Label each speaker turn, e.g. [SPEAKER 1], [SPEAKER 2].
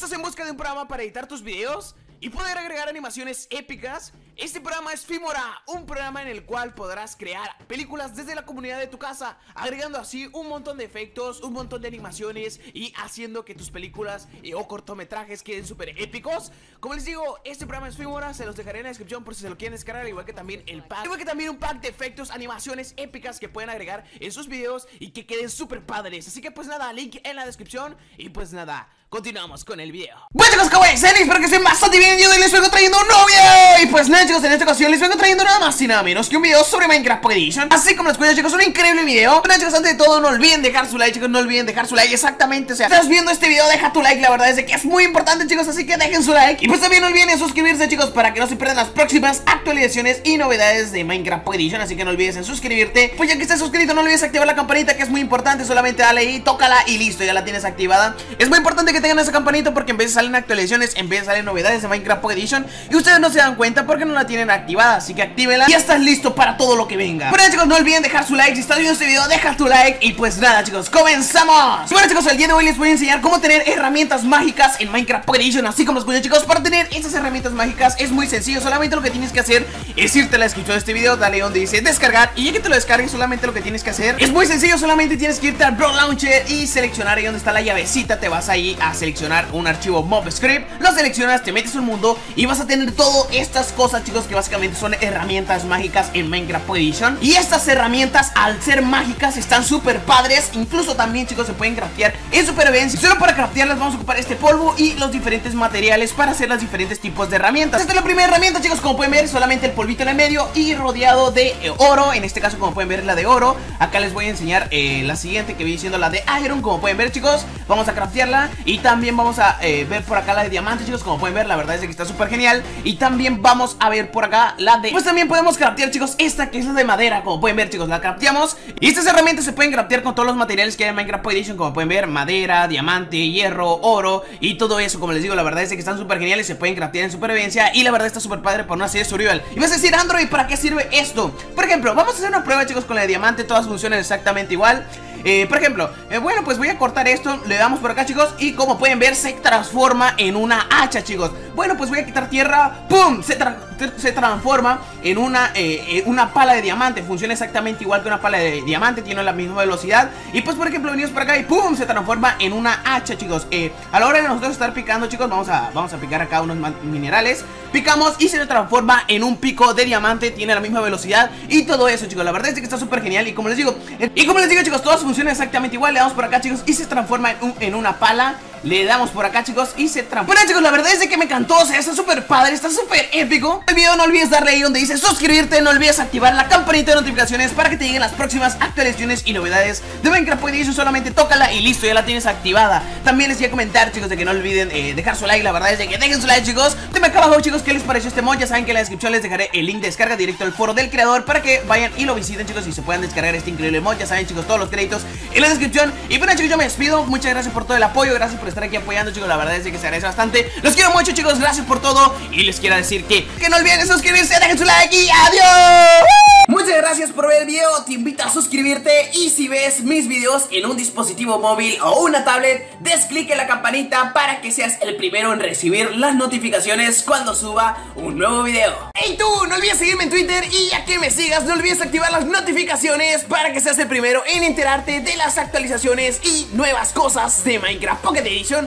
[SPEAKER 1] ¿Estás en busca de un programa para editar tus videos y poder agregar animaciones épicas? Este programa es Filmora, un programa en el cual podrás crear películas desde la comunidad de tu casa, agregando así un montón de efectos, un montón de animaciones y haciendo que tus películas o cortometrajes queden súper épicos. Como les digo, este programa es Filmora, se los dejaré en la descripción por si se lo quieren descargar, al igual que también el pack, igual que también un pack de efectos, animaciones épicas que pueden agregar en sus videos y que queden súper padres. Así que pues nada, link en la descripción y pues nada, continuamos con el video. Bueno chicos, ¿cómo están? Espero que estén bastante bien. Yo hoy les vengo trayendo un nuevo video. Y pues nada chicos, en esta ocasión les vengo trayendo nada más y nada menos que un video sobre Minecraft Pocket Edition. Así como les cuento chicos, un increíble video. Bueno chicos, antes de todo no olviden dejar su like chicos, no olviden dejar su like. Exactamente, o sea, estás viendo este video, deja tu like. La verdad es que es muy importante chicos, así que dejen su like. Y pues también no olviden suscribirse chicos, para que no se pierdan las próximas actualizaciones y novedades de Minecraft Pocket Edition. Así que no olvides en suscribirte. Pues ya que estés suscrito, no olvides activar la campanita, que es muy importante. Solamente dale ahí, tócala y listo, ya la tienes activada. Es muy importante que tengan esa campanita, porque en vez de salen actualizaciones, en vez de salen novedades de Minecraft Pocket Edition, y ustedes no se dan cuenta porque no la tienen activada. Así que actívenla y ya estás listo para todo lo que venga. Bueno chicos, no olviden dejar su like. Si estás viendo este video, deja tu like. Y pues nada chicos, comenzamos. Bueno chicos, el día de hoy les voy a enseñar cómo tener herramientas mágicas en Minecraft Pocket Edition. Así como escuchan chicos, para tener estas herramientas mágicas es muy sencillo. Solamente lo que tienes que hacer es irte a la descripción de este video, dale donde dice descargar, y ya que te lo descargues, solamente lo que tienes que hacer es muy sencillo. Solamente tienes que irte al Bro Launcher y seleccionar ahí donde está la llavecita. Te vas ahí a seleccionar un archivo MobScript, lo seleccionas, te metes en un mundo y vas a tener todas estas cosas chicos, que básicamente son herramientas mágicas en Minecraft Pocket Edition. Y estas herramientas, al ser mágicas, están súper padres. Incluso también chicos se pueden craftear en supervivencia. Solo para craftearlas vamos a ocupar este polvo y los diferentes materiales para hacer los diferentes tipos de herramientas. Esta es la primera herramienta chicos, como pueden ver, solamente el polvito en el medio y rodeado de oro. En este caso como pueden ver, la de oro. Acá les voy a enseñar la siguiente, que viene siendo la de iron. Como pueden ver chicos, vamos a craftearla. Y también vamos a ver por acá la de diamante chicos, como pueden ver, la verdad es que está súper genial. Y también vamos a ver por acá la de, pues también podemos craftear chicos esta, que es la de madera. Como pueden ver chicos, la crafteamos. Y estas herramientas se pueden craftear con todos los materiales que hay en Minecraft Pocket Edition. Como pueden ver, madera, diamante, hierro, oro y todo eso. Como les digo, la verdad es que están súper geniales. Se pueden craftear en supervivencia y la verdad está súper padre por una serie de survival. Y vas a decir, Android, ¿para qué sirve esto? Por ejemplo, vamos a hacer una prueba chicos con la de diamante. Todas funcionan exactamente igual. Por ejemplo, bueno, pues voy a cortar esto. Le damos por acá chicos y como pueden ver se transforma en una hacha chicos. Bueno, pues voy a quitar tierra. ¡Pum! Se transforma en una pala de diamante. Funciona exactamente igual que una pala de diamante. Tiene la misma velocidad. Y pues por ejemplo venimos por acá y ¡pum! Se transforma en una hacha chicos. A la hora de nosotros estar picando chicos, vamos a picar acá unos minerales. Picamos y se transforma en un pico de diamante. Tiene la misma velocidad y todo eso chicos. La verdad es que está súper genial. Y como les digo chicos, todas funcionan exactamente igual. Le damos por acá chicos y se transforma en una pala. Le damos por acá chicos y se transforma. Bueno chicos, la verdad es que me encantó. O sea, está súper padre, está súper épico. El video no olvides darle ahí donde dice suscribirte. No olvides activar la campanita de notificaciones para que te lleguen las próximas actualizaciones y novedades de Minecraft Pocket Edition. Solamente tócala y listo, ya la tienes activada. También les voy a comentar chicos de que no olviden dejar su like. La verdad es que dejen su like chicos. Dime acá abajo chicos qué les pareció este mod. Ya saben que en la descripción les dejaré el link de descarga directo al foro del creador, para que vayan y lo visiten chicos y se puedan descargar este increíble mod. Ya saben chicos, todos los créditos en la descripción. Y bueno chicos, yo me despido. Muchas gracias por todo el apoyo. Gracias por estar aquí apoyando chicos. La verdad es que se agradece bastante. Los quiero mucho chicos, gracias por todo. Y les quiero decir que no olviden suscribirse, dejen su like y adiós. Muchas gracias por ver el video. Te invito a suscribirte. Y si ves mis videos en un dispositivo móvil o una tablet, des clic en la campanita para que seas el primero en recibir las notificaciones cuando suba un nuevo video. Y tú, no olvides seguirme en Twitter. Y ya que me sigas, no olvides activar las notificaciones para que seas el primero en enterarte de las actualizaciones y nuevas cosas de Minecraft Pocket Edition.